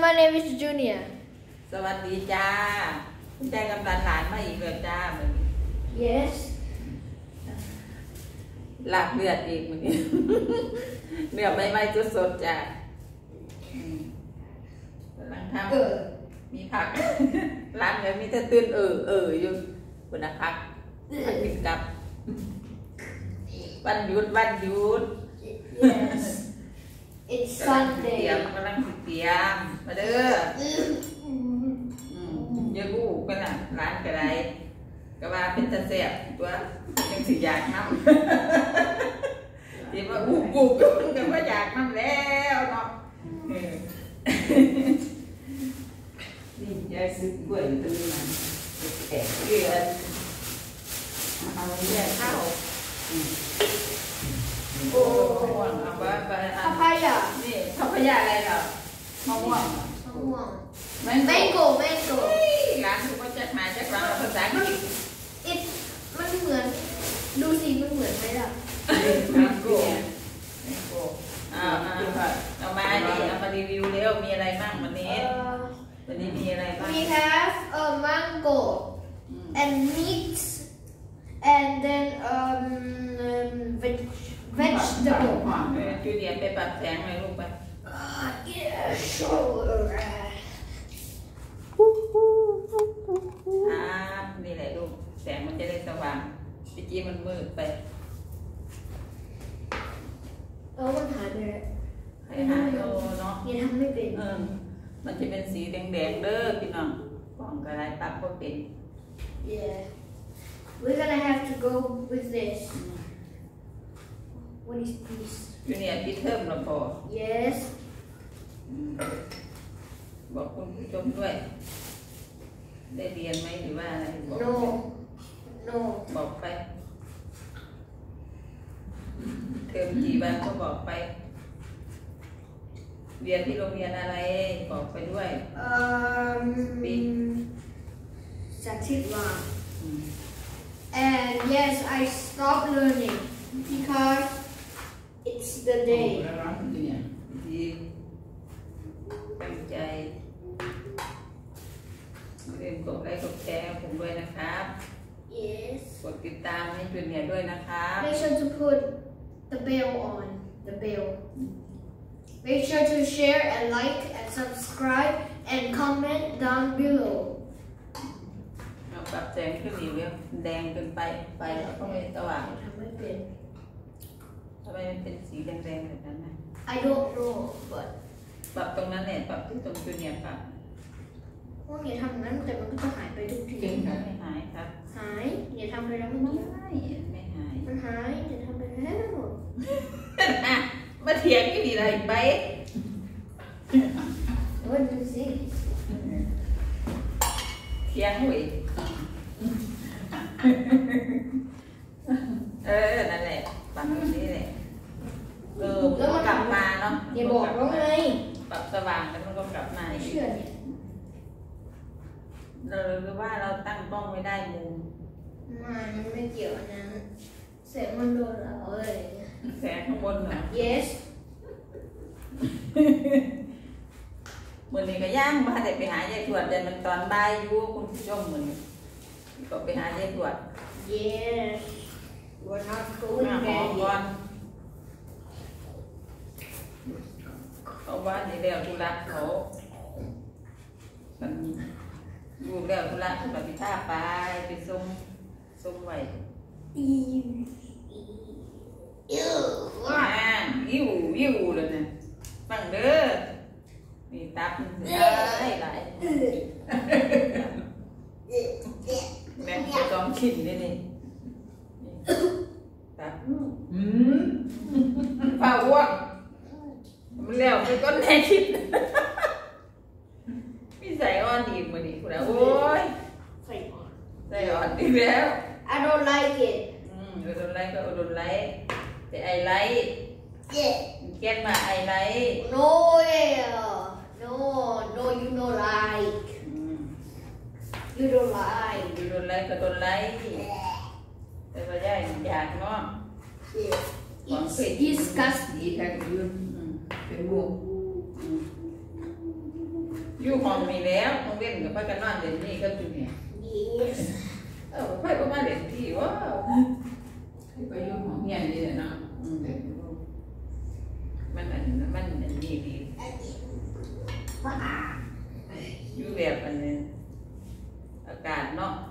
My name is Junior สวัสดีจ้าคุณใจกำลังหลานมาอีกเลยจ้าเหมือน Yes หลับเลือดอีกเหมือนนี้ เนื้อไม่สดๆจ้ากำลังทำมีผัก ร้านเลยมีแต่ตื่นอยู่บนนักพักกินกับวันหยุด Yes It's Sunday กำลังเตรียมมาเด้อเยอะกูเป็นร้านกระไรก็ว่าเป็นตะเสียบตัวยังสิอยากน้ำที่ว่ากูก็ว่าอยากน้ำแล้วเนาะนี่ยายซื้อกล้วยตัวนี้มันแกะเกลือเอาเนี่ยข้าวโอ้เอาไปพาพายานี่พาพายาอะไรเหรอมะม่วง Mango ร้านเขาก็จะมาจากร้านภาษาอังกฤษมันเหมือนดูสิมันเหมือนไหมล่ะ Mango เอามารีวิวเร็วมีอะไรบ้างวันนี้มีอะไรบ้าง We have a mango and meat and then vegetable จูเนียร์ไปปรับแสงหน่อยลูกไปนี่แหละลูกแสงมันจะได้สว่างเมื่อกี้มันมืดไปมันหายไปแล้วหายเนาะยังทำไม่เป็นมันจะเป็นสีแดงเด้อพี่น้องของกระไรปั๊บก็เป็น Yeah we're gonna have to go with this What is this จูเนียร์ปิดเทอมแล้วพอ Yes บอกคุณผู้ชมด้วยได้เรียนไหมหรือว่าอะไร No บอกไปเทอมกี่วันก็บอกไปเรียนที่โรงเรียนอะไรบอกไปด้วย Sativa and yes I stopped learning because it's the day ดีตั้งใจเรียนกดไลค์กดแชร์ผมด้วยนะครับ Yes กดติดตามให้จูเนียร์ด้วยนะครับ Make sure to put the bell on the bell Make sure to share and like and subscribe and comment down below ปรับแสงขึ้นอีกเร็วแดงเกินไปแล้วก็ไม่สว่างทำไม่เป็นทำไมมันเป็นสีแดงแบบนั้นนะ I don't know but ปรับตรงนั้นเนี่ยปรับที่ตรงจูเนียร์ปรับพวกเนี่ยทำนั้นแต่มันก็จะหายไปทุกทีไม่หายครับหายอย่าทำไปแล้วเมื่อกี้ไม่หายมันหายอย่าทำไปแล้วมาเถียงกันดีอะไรไปดูสิเถียงหุยนั่นแหละปรับตรงนี้แหละแล้วมันกลับมาเนาะอย่าบอกว่าไงปรับสว่างแล้วมันก็กลับมาเชื่อเนี่ยหรือว่าเราตั้งกล้องไม่ได้มุมมันไม่เกี่ยวนะแสงมันโดนเราเลยแสงข้างบนเหรอ Yes เหมือนนี่ก็ย่างมาแต่ไปหายายถวดแต่มันตอนบ่ายอยู่คุณผู้ชมเหมือนก็ไปหายายถวด Yes we're not going หอมก่อนเขาว่าในเรื่องธุระเขาอยู่แล้วธุระปฏิท่าไปส่งไว้อิ่วเลยนะฟังเด้อมีตับได้หลายแม่จะต้องขินเลยนี่ตับผ้าอ้วกมันแล้วไปก้นแม่คิดมีใส่อ่อนดีมือดีคุณนะโอ้ยใส่อ่อนดีแล้ว I don't like it โดนไล่ก็โดนไล่แต่ไอไล่เก็ตมาไอไล่ No you don't like you don't like โดนไล่ก็โดนไล่แต่ว่าอยากเนาะ It's disgusting เป็นบวกอยู่ห้องมีแล้วต้องเล่นกับพ่อกันนอนเด่นนี่ก็จุเนี่ย Yes. พ่อก็มาเด่นที่ว้าวไปอยู่ห้องเงียนดีเลยเนาะมันนี่ดีอยู่แบบอันนี้อากาศเนาะ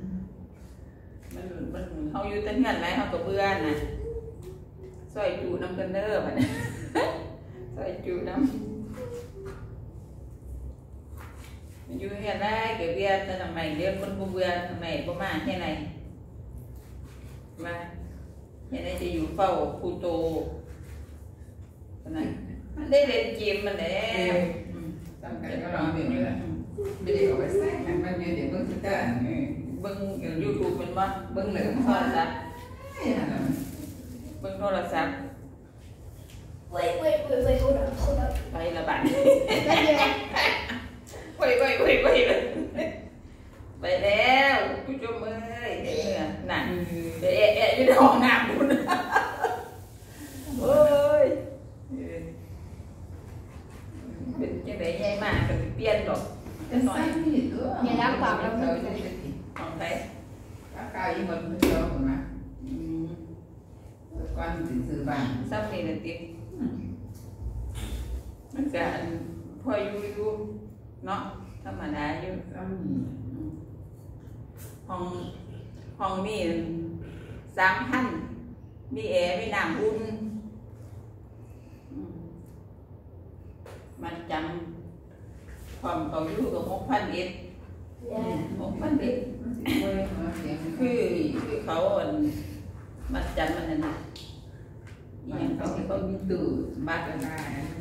มันเขาอยู่ตั้งเงินไรเขาก็เบื่อนะซอยจูน้ำกันเด้อมันซอยจูน้ำอยู่เฮียได้เกี่ยวกับแต่ทำไมเรียกคนเบื่อทำไมประมาณแค่ไหนมาเฮียได้จะอยู่เฝ้าผู้โตนะมันได้เล่นเกมมันแล้วตั้งใจก็รอเดี๋ยวนี้แหละไม่ได้เอาไปใส่มันเดี๋ยวเบิ่งสุดท้ายเบิ่งยูทูบเป็นว่าเบิ่งเหลืองโทรศัพท์เบิ่งโทรศัพท์ Wait, hold up. ไปละบาท Right here. ไปแล้วผู้ชมเอ้ยเห็นเมื่อน่ะไปแอะอยู่ในห้องน้ำคุณโอ้ยเป็นยังไงใหญ่มากก็เปลี่ยนหรอกจะหน่อยอย่าล้างปากแล้วของใครกายหมดเดียวหมดนะก้อนถึงซื้อบ้านซ้ำนี่นะติ๊กมันก็พออยู่เนาะธรรมดาอยู่ ห้องมี3,000มีแอร์มีน้ำอุ่นมันจำความเขาอยู่กับ6,000เอ็ด Yeah. 6,000เอ็ดคือเขามันจำมันนั่นนะอย่างเขามีตู้บัตรอะไร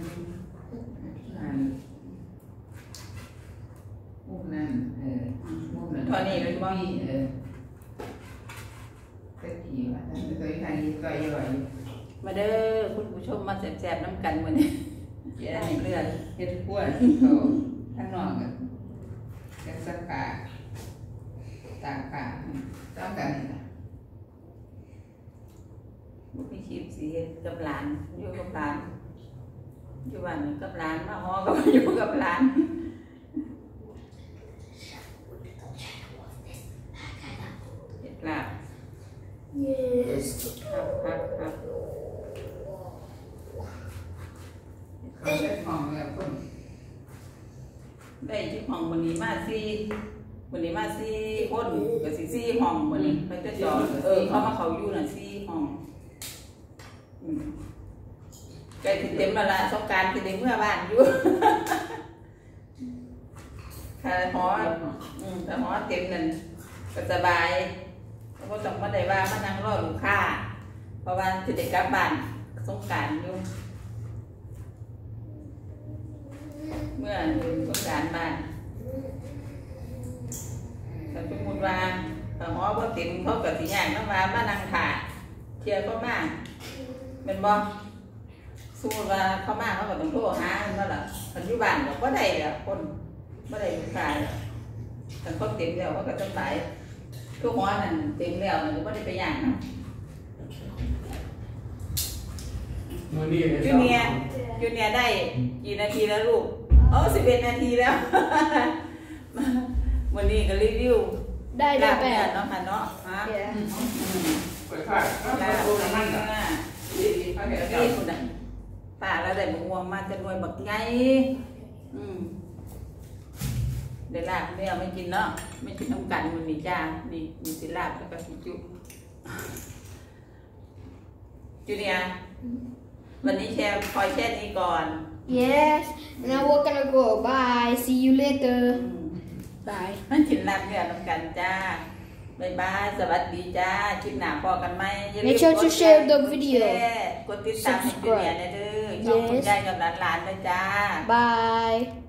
มุมนั้นมุมนั้นตอนนี้เป็นว่าก็ขี่ว่าตัวไทยก็ย่อยมาเด้อคุณผู้ชมมาแซ่บๆน้ำกันวันนี้เจ๊เลือดเฮ็ดขั้วเขาข้างนอกกันสักกาตากกาต้องกันนี่นะบุกชีพสีกับหลานอยู่กับหลานอยู่บ้านกับหลานมาฮอก็อยู่กับหลานเห็ดลาบ Yes. ครับเขาได้ของแล้วคนได้ที่ห้องวันนี้มาสี่คนกับสี่ห้องวันนี้เขาจะจอดเขามาเขาอยู่น่ะ4 ห้องใกล้ถึงเต็มแล้วละสงกรานต์ถึงเมื่อบ้านอยู่ค่ะหอแต่หอเต็มนั่นก็สบายแล้วก็ต้องมาได้ว่ามานั่งรอลูกค้าเพราะว่าจะได้กลับบ้านสงกรานต์อยู่เมื่อสงกรานต์บ้านแต่สมมติว่าถ้าหอว่าเต็มเขาก็สิย่างน้ำว่ามานั่งถ่าเที่ยวก็มาเป็นบ่สู้ว่าเขามาเขาก็ต้องโทรหามันว่าล่ะปัจจุบันก็ได้แล้วคนไม่ได้ลูกค้าแต่เขาเต็มแล้วเขาก็ต้องไปทุกหัวนั่นเต็มแล้วมันก็ไม่ได้ไปย่างนะจูเนียได้กี่นาทีแล้วลูก11 นาทีแล้ว วันนี้ก็รีวิวได้ลาบแปเนี่ยดเนาะค่ะเนาะฮะ Yeah. เปิดผ้าลาบดูเนี่ยนั่นน่ะเขาเห็นนี่คุณน่ะป่าแล้วได้มะม่วงมาจะรวยบักไงได้ลาบเนี่ยไม่กินเนาะไม่กินน้ำกันมันนี่จ้านี่มีสิลาบแล้วก็สิจุจูเนียวันนี้คอยแค่นี้ก่อน Yes. Now we're gonna go. Bye. See you later. Bye. มันกินลาบเนี่ยน้ำกันจ้าบ๊ายบายสวัสดีจ้าคลิปหน้าพอกันไหมอย่าลืม Make sure to share the video. กดติดตามให้จูเนียนะเด้อช่องคุณยายกับหลานๆนะจ้า Bye.